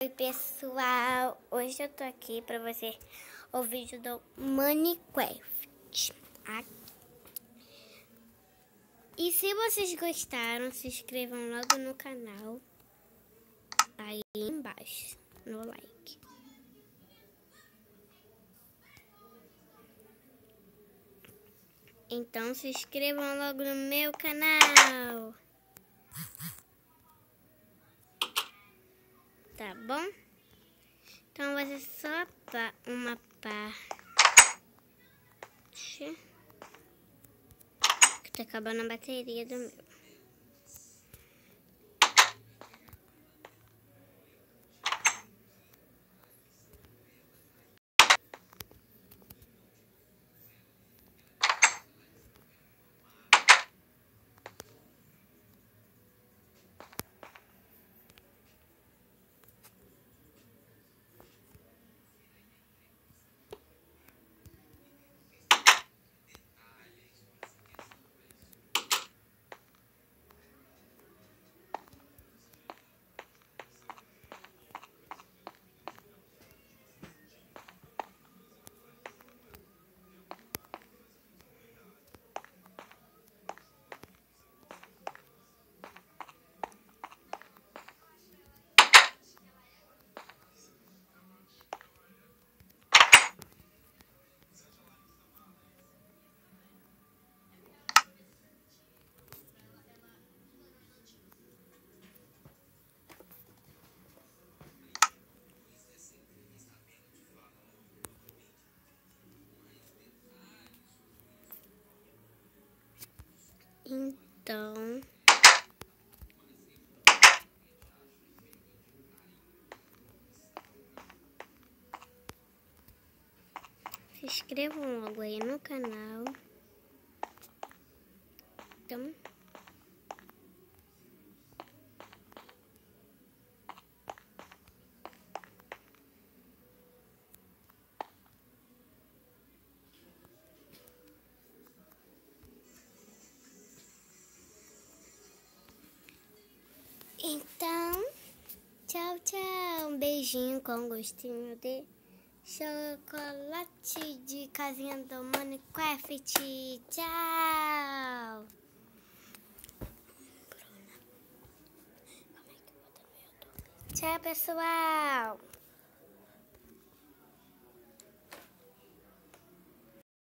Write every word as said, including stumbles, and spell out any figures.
Oi pessoal, hoje eu tô aqui pra você o vídeo do Minecraft. E se vocês gostaram, se inscrevam logo no canal, aí embaixo, no like. Então se inscrevam logo no meu canal. Tá bom? Então vai ser só pra uma parte. Que tá acabando a bateria do meu. Então, se inscrevam logo aí no canal. Então, então, tchau, tchau. Um beijinho com gostinho de chocolate de casinha do Minecraft. Tchau. Tchau, pessoal.